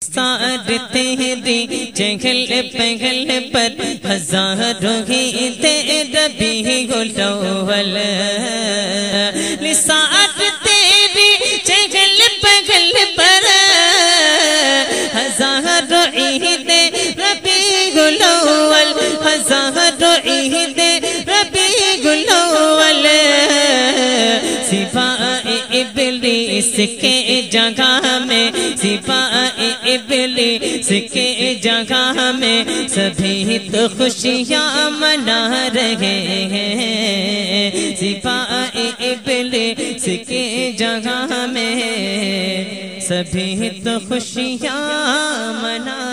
निसार तेरी चहल पहल पर हजारों ही रबी अव्वल। निसार तेरी चहल पहल पर हजारों ईद रबी अव्वल, हजारों ईद रबी अव्वल। सिपाही इब्लीस के जगह में, सिपाही इब्लीस के जगह में सभी तो खुशियाँ मना रहे हैं। सिपाही इब्लीस के जगह में सभी तो खुशियाँ मना